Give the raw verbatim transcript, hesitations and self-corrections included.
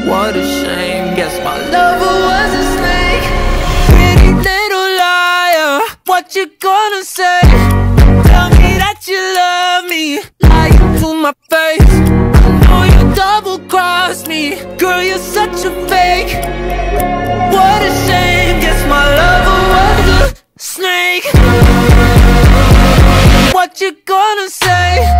What a shame, guess my lover was a snake. Pretty little liar, what you gonna say? Tell me that you love me, lying to my face. I know you double-crossed me, girl, you're such a fake. What a shame, guess my lover was a snake. What you gonna say?